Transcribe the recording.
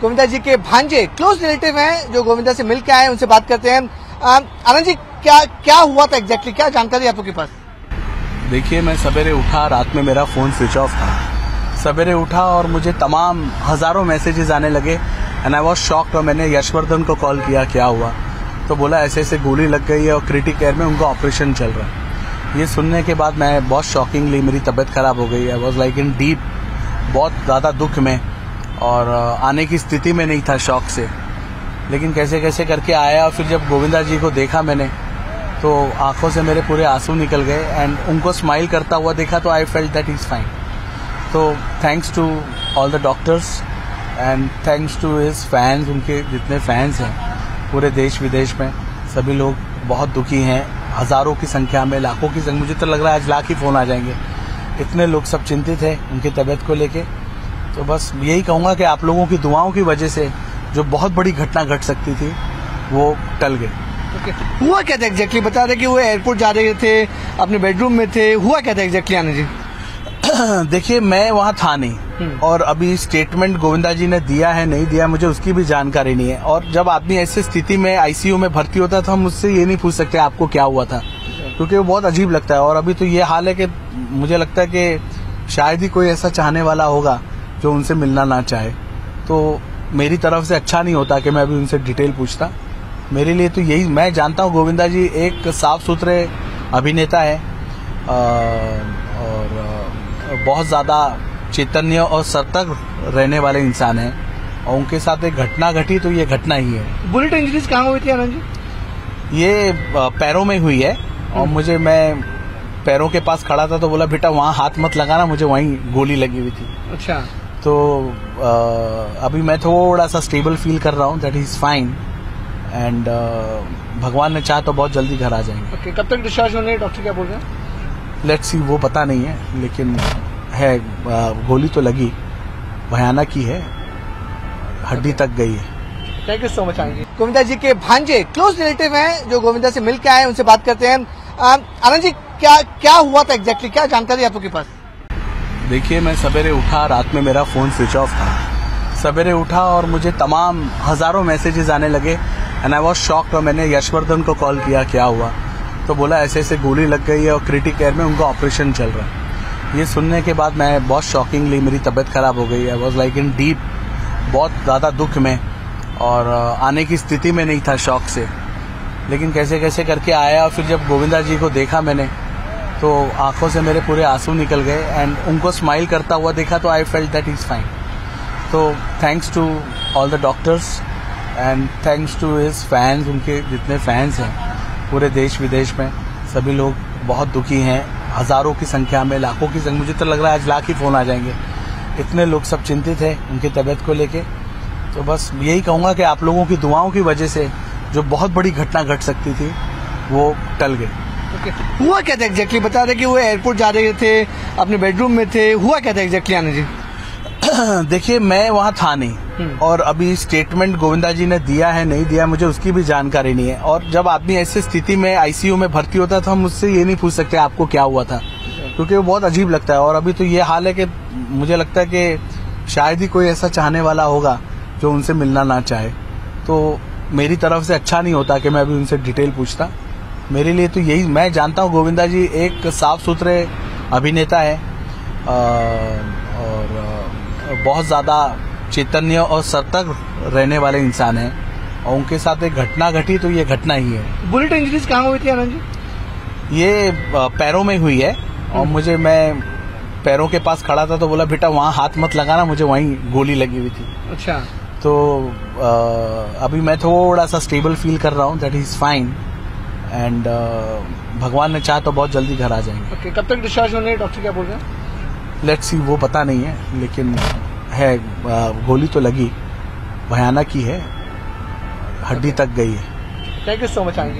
गोविंदा जी के भांजे close relative हैं जो गोविंदा से मिल के आए, उनसे बात करते हैं। आनंद जी, क्या हुआ था एग्जैक्टली, क्या जानकारी आपको के पास? देखिए, मैं सवेरे उठा, रात में मेरा फोन स्विच ऑफ था। सवेरे उठा और मुझे तमाम हजारों मैसेजेस आने लगे एंड आई वाज शॉक्ड। और मैंने यशवर्धन को कॉल किया, क्या हुआ, तो बोला ऐसे ऐसे गोली लग गई है और क्रिटिक केयर में उनका ऑपरेशन चल रहा है। ये सुनने के बाद मैं बहुत शॉकिंगली, मेरी तबीयत खराब हो गई। I was like in deep, बहुत ज़्यादा दुख में, और आने की स्थिति में नहीं था शॉक से। लेकिन कैसे कैसे करके आया, और फिर जब गोविंदा जी को देखा मैंने तो आंखों से मेरे पूरे आंसू निकल गए एंड उनको स्माइल करता हुआ देखा तो I felt that he is fine. तो thanks to all the doctors and thanks to his fans, उनके जितने फैंस हैं पूरे देश विदेश में, सभी लोग बहुत दुखी हैं, हज़ारों की संख्या में, लाखों की संख्या, मुझे तो लग रहा है आज लाख ही फ़ोन आ जाएंगे। इतने लोग सब चिंतित हैं उनकी तबीयत को लेके। तो बस यही कहूँगा कि आप लोगों की दुआओं की वजह से जो बहुत बड़ी घटना घट सकती थी वो टल गई। हुआ क्या था एग्जैक्टली? बता रहे कि वो एयरपोर्ट जा रहे थे, अपने बेडरूम में थे, हुआ क्या था एग्जैक्टली आनंद जी? देखिए, मैं वहाँ था नहीं, और अभी स्टेटमेंट गोविंदा जी ने दिया है नहीं दिया मुझे उसकी भी जानकारी नहीं है। और जब आदमी ऐसी स्थिति में आईसीयू में भर्ती होता है तो हम उससे ये नहीं पूछ सकते आपको क्या हुआ था, क्योंकि वो बहुत अजीब लगता है। और अभी तो ये हाल है कि मुझे लगता है कि शायद ही कोई ऐसा चाहने वाला होगा जो उनसे मिलना ना चाहे। तो मेरी तरफ से अच्छा नहीं होता कि मैं अभी उनसे डिटेल पूछता। मेरे लिए तो यही, मैं जानता हूँ गोविंदा जी एक साफ सुथरे अभिनेता है और बहुत ज़्यादा चैतन्य और सतर्क रहने वाले इंसान हैं, और उनके साथ एक घटना घटी तो ये घटना ही है। बुलेट इंजरीज कहाँ हुई थी आनंद जी? ये पैरों में हुई है, और मैं पैरों के पास खड़ा था तो बोला बेटा वहाँ हाथ मत लगाना, मुझे वहीं गोली लगी हुई थी। अच्छा। तो अभी मैं थोड़ा सा स्टेबल फील कर रहा हूँ, दैट इज फाइन, एंड भगवान ने चाहा तो बहुत जल्दी घर आ जाएंगे। Okay, कब तक डिस्चार्ज होने, डॉक्टर क्या बोल रहे हैं? लेट्स सी, वो पता नहीं है, लेकिन है गोली तो लगी, भयानक ही है, हड्डी तक गई है। Thank you so much Anand ji. Govinda ji के भांजे क्लोज रिलेटिव हैं जो गोविंदा से मिल के आए, उनसे बात करते हैं। आनंद जी, क्या हुआ था एग्जैक्टली, क्या जानकारी आपको के पास? देखिए, मैं सवेरे उठा, रात में मेरा फोन स्विच ऑफ था। सवेरे उठा और मुझे तमाम हजारों मैसेजेस आने लगे एंड आई वाज शॉक्ड। और मैंने यशवर्धन को कॉल किया, क्या हुआ, तो बोला ऐसे ऐसे गोली लग गई है और क्रिटिक केयर में उनका ऑपरेशन चल रहा है। ये सुनने के बाद मैं बहुत शॉकिंगली, मेरी तबीयत खराब हो गई। I was like in deep, बहुत ज़्यादा दुख में, और आने की स्थिति में नहीं था शॉक से। लेकिन कैसे कैसे करके आया, और फिर जब गोविंदा जी को देखा मैंने तो आंखों से मेरे पूरे आंसू निकल गए एंड उनको स्माइल करता हुआ देखा तो I felt that he is fine. तो thanks to all the doctors and thanks to his fans, उनके जितने फैंस हैं पूरे देश विदेश में, सभी लोग बहुत दुखी हैं, हज़ारों की संख्या में, लाखों की संख्या, मुझे तो लग रहा है आज लाख ही फ़ोन आ जाएंगे। इतने लोग सब चिंतित हैं उनकी तबीयत को लेके। तो बस यही कहूँगा कि आप लोगों की दुआओं की वजह से जो बहुत बड़ी घटना घट सकती थी वो टल गई। हुआ क्या था एग्जैक्टली? बता रहे कि वो एयरपोर्ट जा रहे थे, अपने बेडरूम में थे, हुआ क्या था एग्जैक्टली आनंद जी? देखिए, मैं वहाँ था नहीं, और अभी स्टेटमेंट गोविंदा जी ने दिया है नहीं दिया मुझे उसकी भी जानकारी नहीं है। और जब आदमी ऐसी स्थिति में आईसीयू में भर्ती होता है तो हम उससे ये नहीं पूछ सकते आपको क्या हुआ था, क्योंकि वो बहुत अजीब लगता है। और अभी तो ये हाल है कि मुझे लगता है कि शायद ही कोई ऐसा चाहने वाला होगा जो उनसे मिलना ना चाहे। तो मेरी तरफ से अच्छा नहीं होता कि मैं अभी उनसे डिटेल पूछता। मेरे लिए तो यही, मैं जानता हूँ गोविंदा जी एक साफ सुथरे अभिनेता है और बहुत ज़्यादा चैतन्य और सतर्क रहने वाले इंसान हैं, और उनके साथ एक घटना घटी तो ये घटना ही है। बुलेट इंजरीज कहाँ हुई थी आनंद जी? ये पैरों में हुई है, और मैं पैरों के पास खड़ा था तो बोला बेटा वहाँ हाथ मत लगाना, मुझे वहीं गोली लगी हुई थी। अच्छा। तो अभी मैं थोड़ा सा स्टेबल फील कर रहा हूँ, दैट इज़ फाइन, एंड भगवान ने चाहा तो बहुत जल्दी घर आ जाएंगे। Okay, कब तक डिस्चार्ज होने, डॉक्टर क्या बोल रहे हैं? लेट्स सी, वो पता नहीं है, लेकिन है गोली तो लगी, भयानक ही है, हड्डी तक गई है। Thank you so much Anand ji.